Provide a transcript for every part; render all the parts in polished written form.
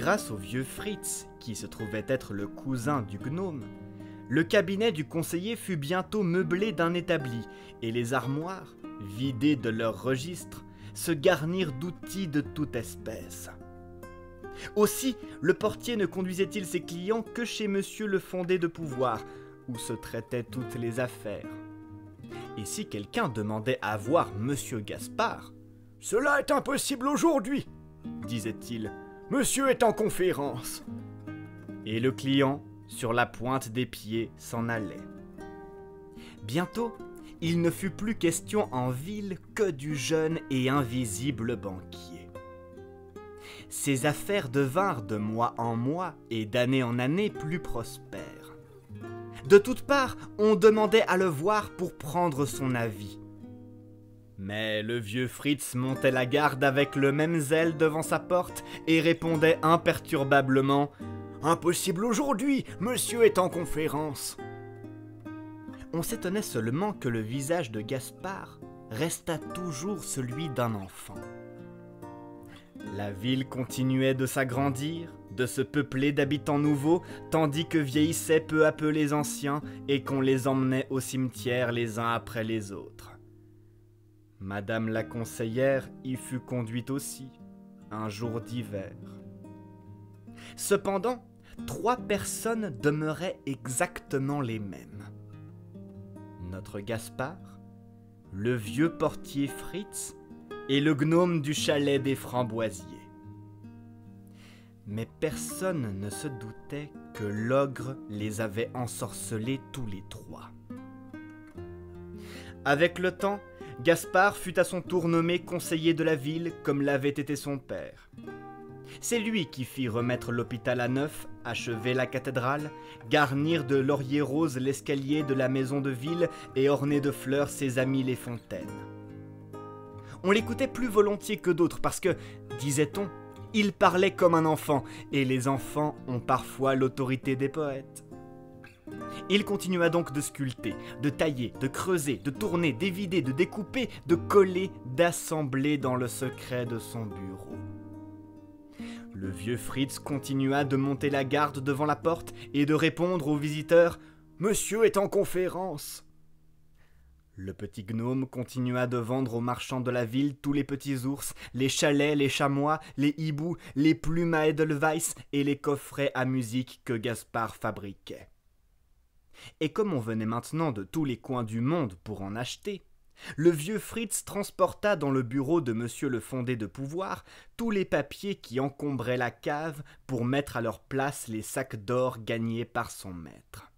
grâce au vieux Fritz, qui se trouvait être le cousin du gnome, le cabinet du conseiller fut bientôt meublé d'un établi, et les armoires, vidées de leurs registres, se garnirent d'outils de toute espèce. Aussi, le portier ne conduisait-il ses clients que chez Monsieur le Fondé de Pouvoir, où se traitaient toutes les affaires. Et si quelqu'un demandait à voir Monsieur Gaspard, « Cela est impossible aujourd'hui, disait-il, Monsieur est en conférence. » Et le client, sur la pointe des pieds, s'en allait. Bientôt, il ne fut plus question en ville que du jeune et invisible banquier. Ses affaires devinrent de mois en mois et d'année en année plus prospères. De toutes parts, on demandait à le voir pour prendre son avis. Mais le vieux Fritz montait la garde avec le même zèle devant sa porte et répondait imperturbablement « Impossible aujourd'hui, monsieur est en conférence !» On s'étonnait seulement que le visage de Gaspard restât toujours celui d'un enfant. La ville continuait de s'agrandir, de se peupler d'habitants nouveaux, tandis que vieillissaient peu à peu les anciens et qu'on les emmenait au cimetière les uns après les autres. Madame la conseillère y fut conduite aussi, un jour d'hiver. Cependant, 3 personnes demeuraient exactement les mêmes. Notre Gaspard, le vieux portier Fritz et le gnome du chalet des Framboisiers. Mais personne ne se doutait que l'ogre les avait ensorcelés tous les 3. Avec le temps, Gaspard fut à son tour nommé conseiller de la ville comme l'avait été son père. C'est lui qui fit remettre l'hôpital à neuf, achever la cathédrale, garnir de lauriers roses l'escalier de la maison de ville et orner de fleurs ses amis les fontaines. On l'écoutait plus volontiers que d'autres parce que, disait-on, il parlait comme un enfant, et les enfants ont parfois l'autorité des poètes. Il continua donc de sculpter, de tailler, de creuser, de tourner, d'évider, de découper, de coller, d'assembler dans le secret de son bureau. Le vieux Fritz continua de monter la garde devant la porte et de répondre aux visiteurs « Monsieur est en conférence !» Le petit gnome continua de vendre aux marchands de la ville tous les petits ours, les chalets, les chamois, les hiboux, les plumes à Edelweiss et les coffrets à musique que Gaspard fabriquait. Et comme on venait maintenant de tous les coins du monde pour en acheter, le vieux Fritz transporta dans le bureau de Monsieur le Fondé de Pouvoir tous les papiers qui encombraient la cave pour mettre à leur place les sacs d'or gagnés par son maître.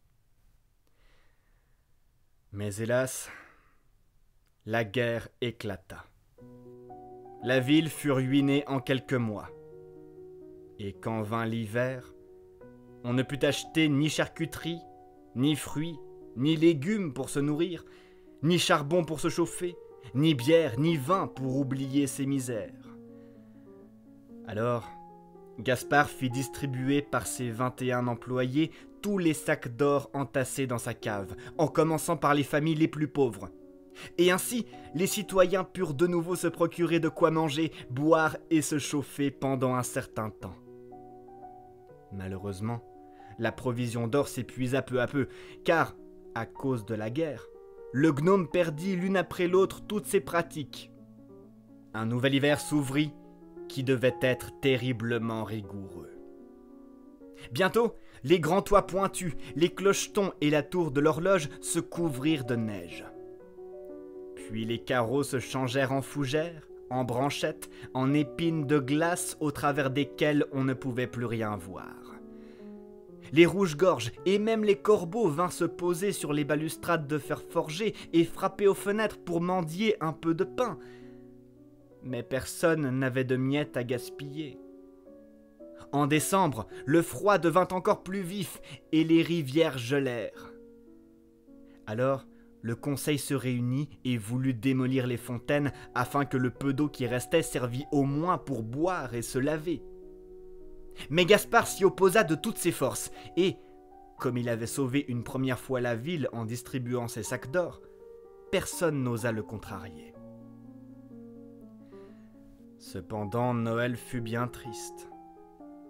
Mais hélas, la guerre éclata. La ville fut ruinée en quelques mois. Et quand vint l'hiver, on ne put acheter ni charcuterie, ni fruits, ni légumes pour se nourrir, ni charbon pour se chauffer, ni bière, ni vin pour oublier ses misères. Alors, Gaspard fit distribuer par ses 21 employés tous les sacs d'or entassés dans sa cave, en commençant par les familles les plus pauvres. Et ainsi, les citoyens purent de nouveau se procurer de quoi manger, boire et se chauffer pendant un certain temps. Malheureusement, la provision d'or s'épuisa peu à peu, car, à cause de la guerre, le gnome perdit l'une après l'autre toutes ses pratiques. Un nouvel hiver s'ouvrit, qui devait être terriblement rigoureux. Bientôt, les grands toits pointus, les clochetons et la tour de l'horloge se couvrirent de neige. Puis les carreaux se changèrent en fougères, en branchettes, en épines de glace au travers desquelles on ne pouvait plus rien voir. Les rouges-gorges et même les corbeaux vinrent se poser sur les balustrades de fer forgé et frapper aux fenêtres pour mendier un peu de pain. Mais personne n'avait de miettes à gaspiller. En décembre, le froid devint encore plus vif et les rivières gelèrent. Alors, le conseil se réunit et voulut démolir les fontaines afin que le peu d'eau qui restait servît au moins pour boire et se laver. Mais Gaspard s'y opposa de toutes ses forces et, comme il avait sauvé une première fois la ville en distribuant ses sacs d'or, personne n'osa le contrarier. Cependant, Noël fut bien triste,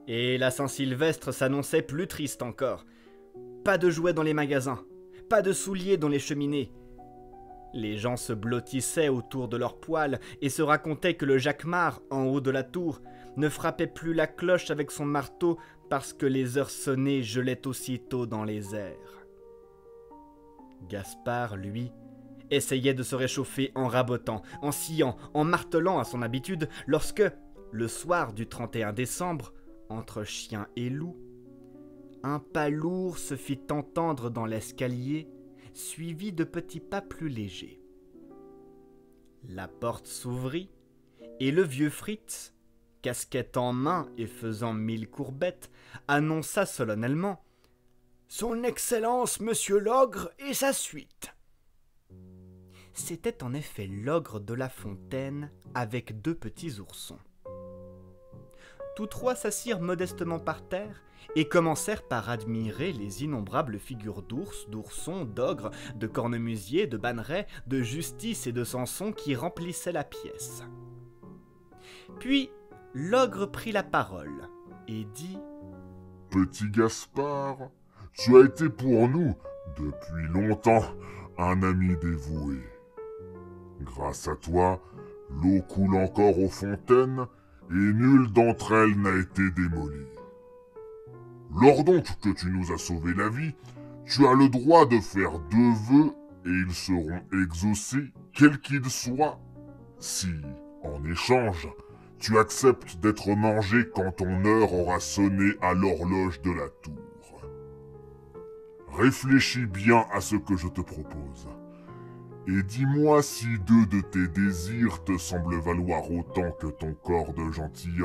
Et la Saint-Sylvestre s'annonçait plus triste encore. Pas de jouets dans les magasins, pas de souliers dans les cheminées. Les gens se blottissaient autour de leurs poêles et se racontaient que le jacquemart, en haut de la tour, ne frappait plus la cloche avec son marteau parce que les heures sonnées gelaient aussitôt dans les airs. Gaspard, lui, essayait de se réchauffer en rabotant, en sciant, en martelant à son habitude, lorsque, le soir du 31 décembre, entre chien et loup, un pas lourd se fit entendre dans l'escalier, suivi de petits pas plus légers. La porte s'ouvrit, et le vieux Fritz, casquette en main et faisant 1000 courbettes, annonça solennellement « Son Excellence, Monsieur l'Ogre et sa suite !» C'était en effet l'ogre de La Fontaine avec 2 petits oursons. Tous 3 s'assirent modestement par terre et commencèrent par admirer les innombrables figures d'ours, d'oursons, d'ogres, de cornemusiers, de bannerets, de justice et de Samson qui remplissaient la pièce. Puis l'ogre prit la parole et dit « Petit Gaspard, tu as été pour nous, depuis longtemps, un ami dévoué. Grâce à toi, l'eau coule encore aux fontaines et nulle d'entre elles n'a été démolie. Lors donc que tu nous as sauvé la vie, tu as le droit de faire 2 vœux et ils seront exaucés, quels qu'ils soient, si, en échange, tu acceptes d'être mangé quand ton heure aura sonné à l'horloge de la tour. Réfléchis bien à ce que je te propose. Et dis-moi si 2 de tes désirs te semblent valoir autant que ton corps de gentilhomme. »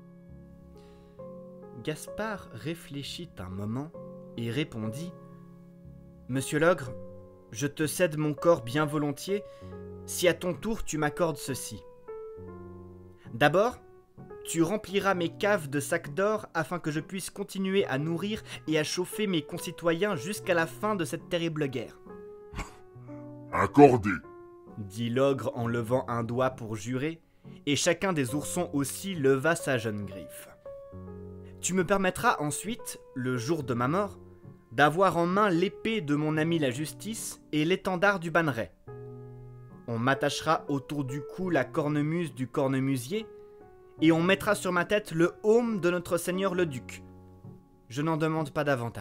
Gaspard réfléchit un moment et répondit « Monsieur l'ogre, je te cède mon corps bien volontiers, si à ton tour tu m'accordes ceci. D'abord, tu rempliras mes caves de sacs d'or afin que je puisse continuer à nourrir et à chauffer mes concitoyens jusqu'à la fin de cette terrible guerre. » « Accordé !» dit l'ogre en levant un doigt pour jurer, et chacun des oursons aussi leva sa jeune griffe. « Tu me permettras ensuite, le jour de ma mort, d'avoir en main l'épée de mon ami la justice et l'étendard du banneret. On m'attachera autour du cou la cornemuse du cornemusier, et on mettra sur ma tête le aume de notre seigneur le duc. Je n'en demande pas davantage. »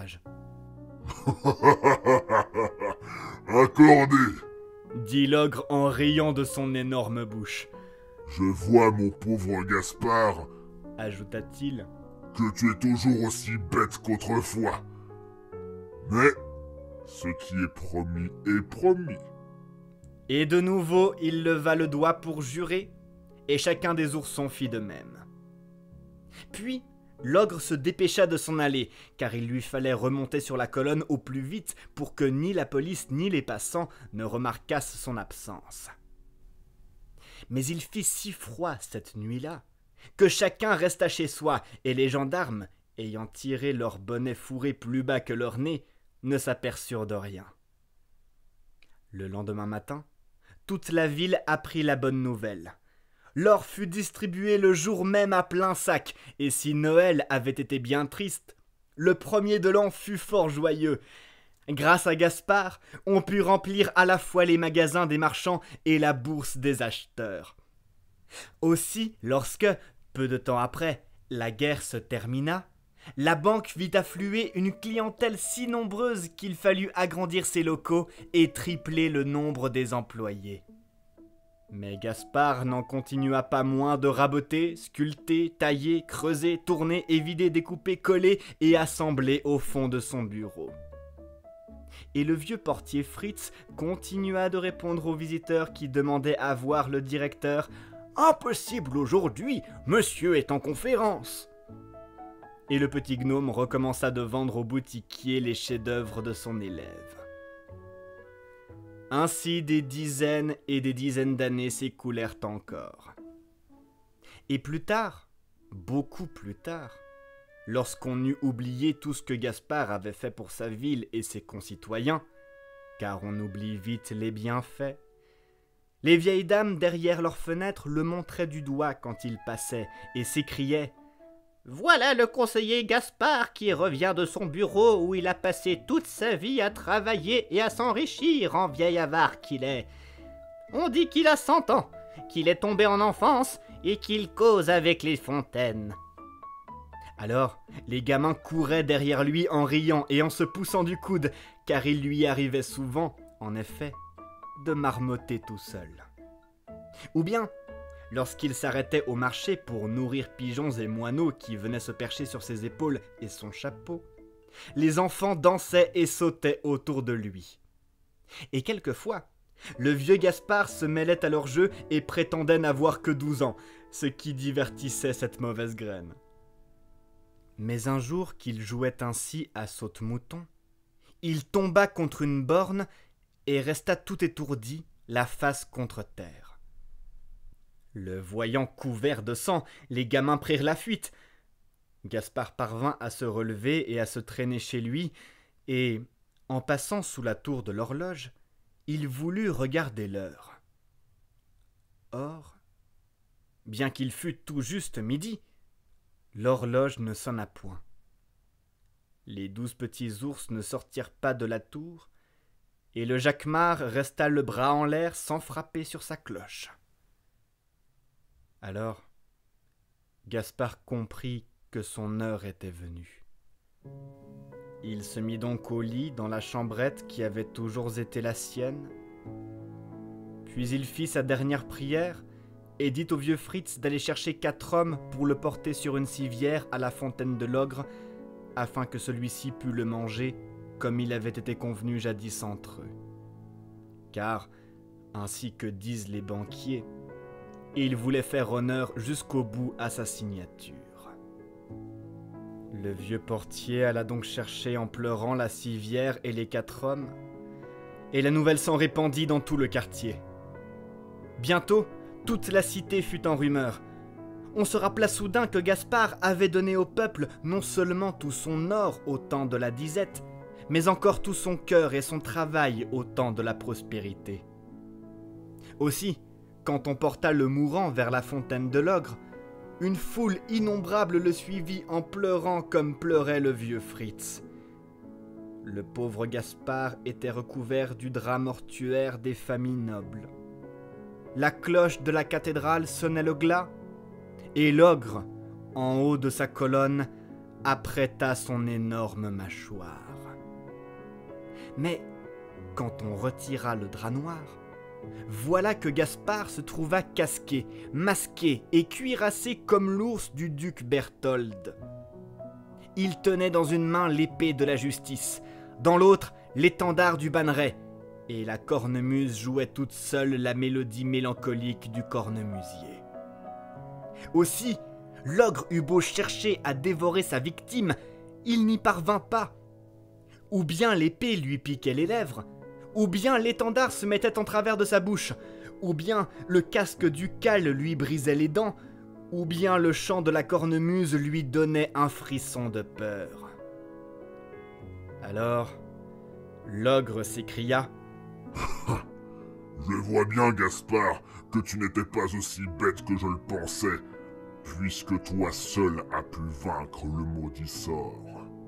Accordé, dit l'ogre en riant de son énorme bouche. Je vois, mon pauvre Gaspard, ajouta-t-il, que tu es toujours aussi bête qu'autrefois. Mais ce qui est promis est promis. Et de nouveau, il leva le doigt pour jurer, et chacun des oursons fit de même. Puis, l'ogre se dépêcha de s'en aller, car il lui fallait remonter sur la colonne au plus vite pour que ni la police ni les passants ne remarquassent son absence. Mais il fit si froid cette nuit-là, que chacun resta chez soi, et les gendarmes, ayant tiré leur bonnet fourré plus bas que leur nez, ne s'aperçurent de rien. Le lendemain matin, toute la ville apprit la bonne nouvelle. L'or fut distribué le jour même à plein sac, et si Noël avait été bien triste, le 1er de l'an fut fort joyeux. Grâce à Gaspard, on put remplir à la fois les magasins des marchands et la bourse des acheteurs. Aussi, lorsque, peu de temps après, la guerre se termina, la banque vit affluer une clientèle si nombreuse qu'il fallut agrandir ses locaux et tripler le nombre des employés. Mais Gaspard n'en continua pas moins de raboter, sculpter, tailler, creuser, tourner, évider, découper, coller et assembler au fond de son bureau. Et le vieux portier Fritz continua de répondre aux visiteurs qui demandaient à voir le directeur. « Impossible aujourd'hui, monsieur est en conférence !» Et le petit gnome recommença de vendre au boutiquier les chefs-d'œuvre de son élève. Ainsi des dizaines et des dizaines d'années s'écoulèrent encore. Et plus tard, beaucoup plus tard, lorsqu'on eut oublié tout ce que Gaspard avait fait pour sa ville et ses concitoyens, car on oublie vite les bienfaits, les vieilles dames derrière leurs fenêtres le montraient du doigt quand il passait et s'écriaient Voilà le conseiller Gaspard qui revient de son bureau où il a passé toute sa vie à travailler et à s'enrichir en vieil avare qu'il est. On dit qu'il a 100 ans, qu'il est tombé en enfance et qu'il cause avec les fontaines. » Alors, les gamins couraient derrière lui en riant et en se poussant du coude, car il lui arrivait souvent, en effet, de marmotter tout seul. Ou bien, lorsqu'il s'arrêtait au marché pour nourrir pigeons et moineaux qui venaient se percher sur ses épaules et son chapeau, les enfants dansaient et sautaient autour de lui. Et quelquefois, le vieux Gaspard se mêlait à leur jeu et prétendait n'avoir que 12 ans, ce qui divertissait cette mauvaise graine. Mais un jour qu'il jouait ainsi à saute-mouton, il tomba contre une borne et resta tout étourdi, la face contre terre. Le voyant couvert de sang, les gamins prirent la fuite. Gaspard parvint à se relever et à se traîner chez lui, et, en passant sous la tour de l'horloge, il voulut regarder l'heure. Or, bien qu'il fût tout juste midi, l'horloge ne sonna point. Les 12 petits ours ne sortirent pas de la tour, et le jacquemart resta le bras en l'air sans frapper sur sa cloche. Alors, Gaspard comprit que son heure était venue. Il se mit donc au lit dans la chambrette qui avait toujours été la sienne, puis il fit sa dernière prière et dit au vieux Fritz d'aller chercher 4 hommes pour le porter sur une civière à la fontaine de l'ogre, afin que celui-ci pût le manger comme il avait été convenu jadis entre eux. Car, ainsi que disent les banquiers, il voulait faire honneur jusqu'au bout à sa signature. Le vieux portier alla donc chercher en pleurant la civière et les 4 hommes, et la nouvelle s'en répandit dans tout le quartier. Bientôt, toute la cité fut en rumeur. On se rappela soudain que Gaspard avait donné au peuple non seulement tout son or au temps de la disette, mais encore tout son cœur et son travail au temps de la prospérité. Aussi, quand on porta le mourant vers la fontaine de l'ogre, une foule innombrable le suivit en pleurant comme pleurait le vieux Fritz. Le pauvre Gaspard était recouvert du drap mortuaire des familles nobles. La cloche de la cathédrale sonnait le glas, et l'ogre, en haut de sa colonne, apprêta son énorme mâchoire. Mais quand on retira le drap noir, voilà que Gaspard se trouva casqué, masqué et cuirassé comme l'ours du duc Berthold. Il tenait dans une main l'épée de la justice, dans l'autre l'étendard du banneret, et la cornemuse jouait toute seule la mélodie mélancolique du cornemusier. Aussi, l'ogre eut beau chercher à dévorer sa victime, il n'y parvint pas. Ou bien l'épée lui piquait les lèvres, ou bien l'étendard se mettait en travers de sa bouche, ou bien le casque ducal lui brisait les dents, ou bien le chant de la cornemuse lui donnait un frisson de peur. Alors, l'ogre s'écria : « Je vois bien, Gaspard, que tu n'étais pas aussi bête que je le pensais, puisque toi seul as pu vaincre le maudit sort. »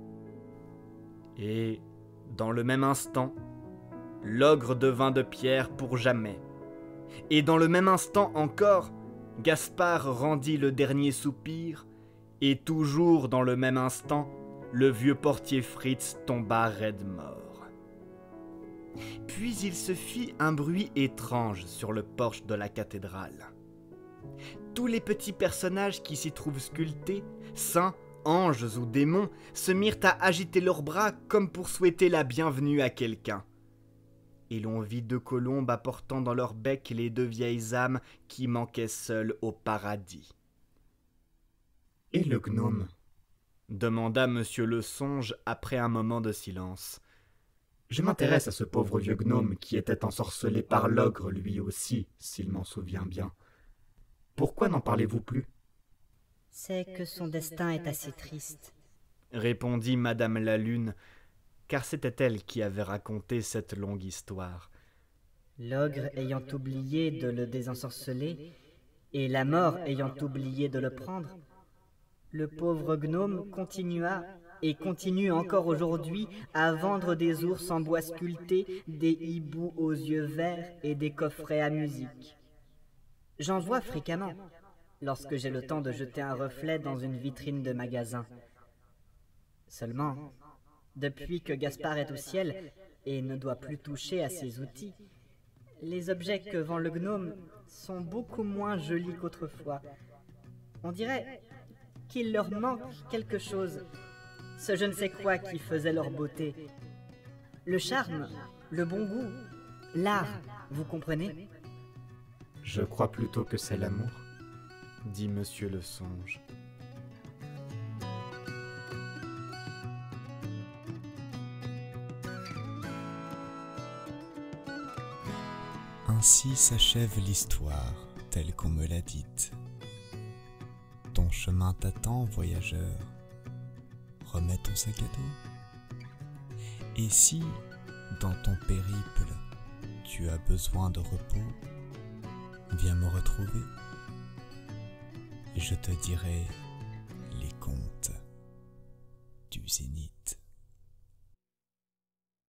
Et, dans le même instant, l'ogre devint de pierre pour jamais. Et dans le même instant encore, Gaspard rendit le dernier soupir, et toujours dans le même instant, le vieux portier Fritz tomba raide mort. Puis il se fit un bruit étrange sur le porche de la cathédrale. Tous les petits personnages qui s'y trouvent sculptés, saints, anges ou démons, se mirent à agiter leurs bras comme pour souhaiter la bienvenue à quelqu'un. Et l'on vit 2 colombes apportant dans leur bec les 2 vieilles âmes qui manquaient seules au paradis. « Et le gnome ?» demanda Monsieur le Songe après un moment de silence. « Je m'intéresse à ce pauvre vieux gnome qui était ensorcelé par l'ogre lui aussi, s'il m'en souvient bien. Pourquoi n'en parlez-vous plus ?» « C'est que son destin est assez triste, » répondit Madame la Lune, car c'était elle qui avait raconté cette longue histoire. L'ogre ayant oublié de le désensorceler, et la mort ayant oublié de le prendre, Le pauvre gnome continua et continue encore aujourd'hui à vendre des ours en bois sculpté, des hiboux aux yeux verts et des coffrets à musique. J'en vois fréquemment, lorsque j'ai le temps de jeter un reflet dans une vitrine de magasin. Seulement, depuis que Gaspard est au ciel et ne doit plus toucher à ses outils, les objets que vend le gnome sont beaucoup moins jolis qu'autrefois. On dirait qu'il leur manque quelque chose, ce je ne sais quoi qui faisait leur beauté. Le charme, le bon goût, l'art, vous comprenez? Je crois plutôt que c'est l'amour, dit Monsieur le Songe. Ainsi s'achève l'histoire telle qu'on me l'a dite. Ton chemin t'attend, voyageur. Remets ton sac à dos. Et si, dans ton périple, tu as besoin de repos, viens me retrouver. Je te dirai